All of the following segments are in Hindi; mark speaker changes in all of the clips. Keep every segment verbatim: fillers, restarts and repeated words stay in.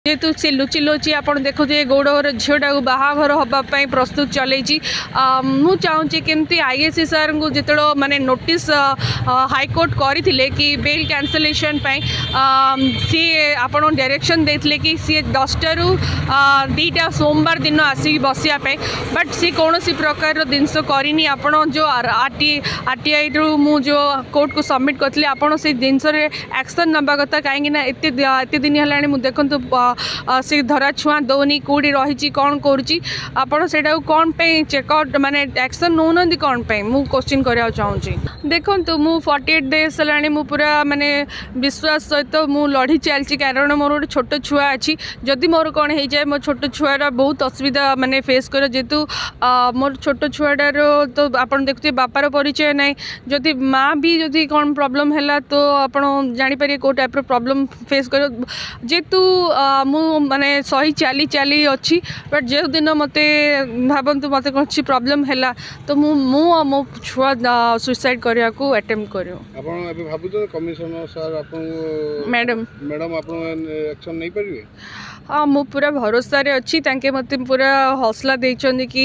Speaker 1: जेहेतु सी लुचि लुचि आप देखुए गौड़ झीटा को बाहाघर हाँपाई प्रस्तुत चलती मु चाहूँगी केमती आईएससी सार को जिते माने नोटिस हाईकोर्ट करते कि बेल कैंसलेशन सी आप डायरेक्शन देते कि सी दसटा रु दीटा सोमवार दिन आसिक बसापी बट सी कौन सी प्रकार जिनस करनी आपड़ जो आरटी आरटीआई रु मु जो कोर्ट को सबमिट करते आपड़ से जिनस एक्शन नवा कथा कहीं एत दिन है देखु से धरा छुआ दौनी कौटी रही कौन करा कौन पे चेकआउट माने एक्शन नौ ना कौन पे मु क्वेश्चन करा चाहूँगी देखो मु फोर्टी एट डेज है मु पूरा माने विश्वास सहित मु लड़ी चलती कारण मोर गोटे छोट छुआ अच्छी जदि मोर कौन हो जाए मो छोट छुआर बहुत असुविधा माने फेस कर जेहेतु मोर छोट छुआटार तो आप देखते बापार परिचय ना जदि माँ भी जदि कौन प्रॉब्लम है तो आप जापर कौ टाइप प्रॉब्लम फेस कर जेहेतु मु माने सही चली चली अच्छी बट जो दिन मत भावतु मत कौन प्रॉब्लम है तो मु मु मो छुआ सुसाइड करने को अटेम्प्ट कर
Speaker 2: कमिशनर सर
Speaker 1: मैडम
Speaker 2: मैडम आप एक्शन नहीं पारे
Speaker 1: हाँ मु पूरा भरोसा रे अच्छी तांके मते पूरा हौसला देइछन कि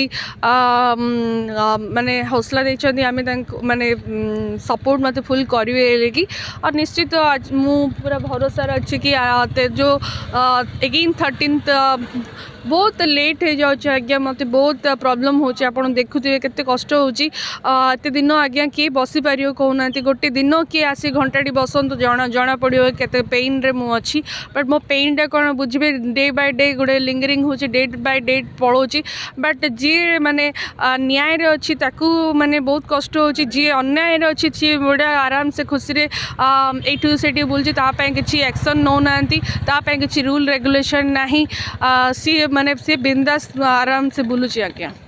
Speaker 1: माने हौसला देइछन आमे तांको माने सपोर्ट मते फुल करिवे लेकी और निश्चित तो मु पूरा भरोसा रे अच्छी कि जो अगेन थर्टीन्थ बहुत लेट हो जाऊँ आज्ञा मत बहुत प्रॉब्लम होची आपन देखुथिबे केते कष्ट होची एते दिन आज्ञा किए बसी पारियो कहूना गोटे दिन किए आसी घंटाटी बसंत जना जना पड़ो केते पेन रे मु अच्छी बट मो पेन टा कौन बुझे डे बाय डे गोटे लिंगरिंग होची डे बाय डे पड़ोची बट जी माने न्याय रे अच्छी ताकू माने बहुत कष्ट होची जी अन्याय रे अच्छी सी बड़ा आराम से खुशी रे एठू सेठी बुलची ता पय किछि एक्शन नौ नांती ता पय किछि रूल रेगुलेशन नाही सी माने से बिंदास आराम से बुलुची आज्ञा।